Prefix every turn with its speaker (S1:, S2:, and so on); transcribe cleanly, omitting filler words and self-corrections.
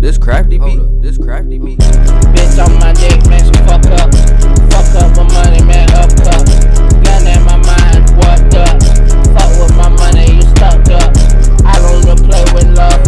S1: this crafty beat. This crafty beat.
S2: Bitch on my dick, man, she fuck up. Fuck up with money, man, up cup. Gun in my mind, what up? Fuck with my money, you stuck up. I don't even play with love.